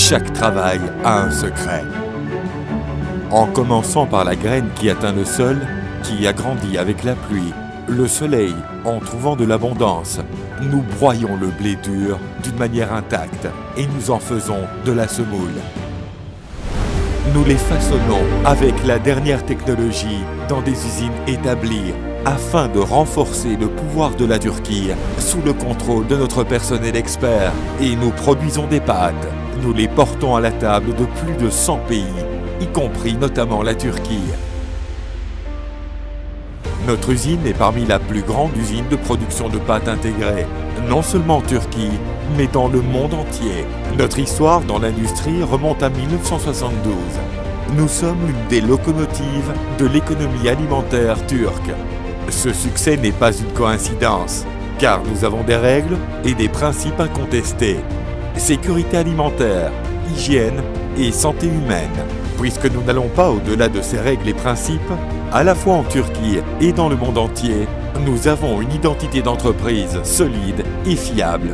chaque travail a un secret. En commençant par la graine qui atteint le sol, qui a grandi avec la pluie, le soleil, en trouvant de l'abondance, nous broyons le blé dur d'une manière intacte et nous en faisons de la semoule. Nous les façonnons avec la dernière technologie dans des usines établies afin de renforcer le pouvoir de la Turquie sous le contrôle de notre personnel expert. Et nous produisons des pâtes. Nous les portons à la table de plus de 100 pays, y compris notamment la Turquie. Notre usine est parmi la plus grande usine de production de pâtes intégrées, non seulement en Turquie, mais dans le monde entier. Notre histoire dans l'industrie remonte à 1972. Nous sommes l'une des locomotives de l'économie alimentaire turque. Ce succès n'est pas une coïncidence, car nous avons des règles et des principes incontestés. Sécurité alimentaire, hygiène et santé humaine. Puisque nous n'allons pas au-delà de ces règles et principes, à la fois en Turquie et dans le monde entier, nous avons une identité d'entreprise solide et fiable.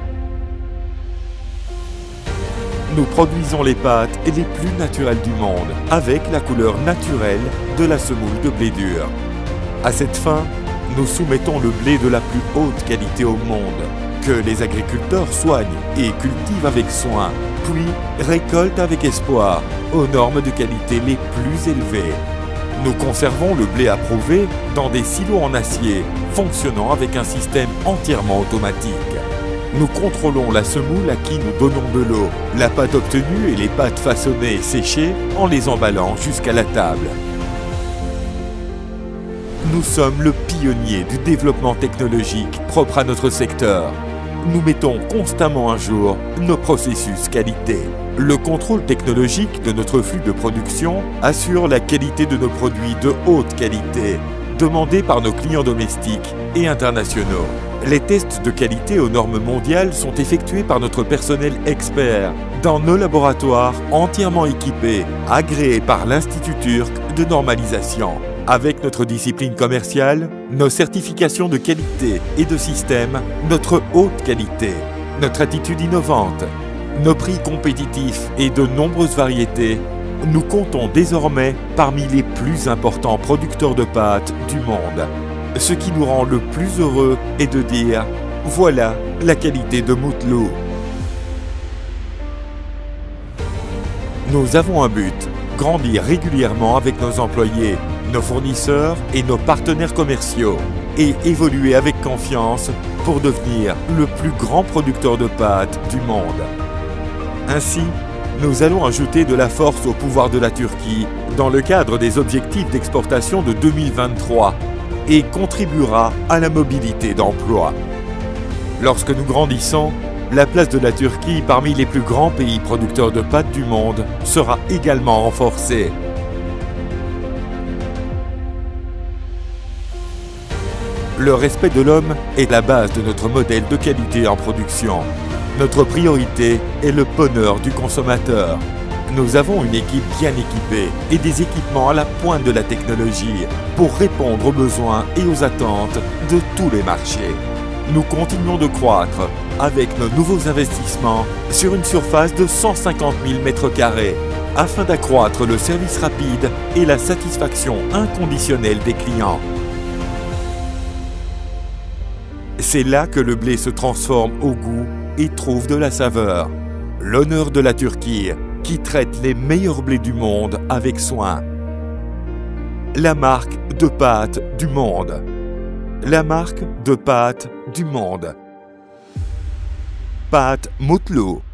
Nous produisons les pâtes les plus naturelles du monde, avec la couleur naturelle de la semoule de blé dur. À cette fin, nous soumettons le blé de la plus haute qualité au monde, que les agriculteurs soignent et cultivent avec soin, puis récoltent avec espoir, aux normes de qualité les plus élevées. Nous conservons le blé approuvé dans des silos en acier, fonctionnant avec un système entièrement automatique. Nous contrôlons la semoule à qui nous donnons de l'eau, la pâte obtenue et les pâtes façonnées et séchées en les emballant jusqu'à la table. Nous sommes le pionnier du développement technologique propre à notre secteur. Nous mettons constamment à jour nos processus qualité. Le contrôle technologique de notre flux de production assure la qualité de nos produits de haute qualité, demandés par nos clients domestiques et internationaux. Les tests de qualité aux normes mondiales sont effectués par notre personnel expert dans nos laboratoires entièrement équipés, agréés par l'Institut turc de normalisation. Avec notre discipline commerciale, nos certifications de qualité et de système, notre haute qualité, notre attitude innovante, nos prix compétitifs et de nombreuses variétés, nous comptons désormais parmi les plus importants producteurs de pâtes du monde. Ce qui nous rend le plus heureux est de dire « Voilà la qualité de Mutlu ». Nous avons un but, grandir régulièrement avec nos employés, nos fournisseurs et nos partenaires commerciaux et évoluer avec confiance pour devenir le plus grand producteur de pâtes du monde. Ainsi, nous allons ajouter de la force au pouvoir de la Turquie dans le cadre des objectifs d'exportation de 2023 et contribuera à la mobilité d'emploi. Lorsque nous grandissons, la place de la Turquie parmi les plus grands pays producteurs de pâtes du monde sera également renforcée. Le respect de l'homme est la base de notre modèle de qualité en production. Notre priorité est le bonheur du consommateur. Nous avons une équipe bien équipée et des équipements à la pointe de la technologie pour répondre aux besoins et aux attentes de tous les marchés. Nous continuons de croître avec nos nouveaux investissements sur une surface de 150 000 m² afin d'accroître le service rapide et la satisfaction inconditionnelle des clients. C'est là que le blé se transforme au goût et trouve de la saveur. L'honneur de la Turquie, qui traite les meilleurs blés du monde avec soin. La marque de pâtes du monde. La marque de pâtes du monde. Pâtes Mutlu.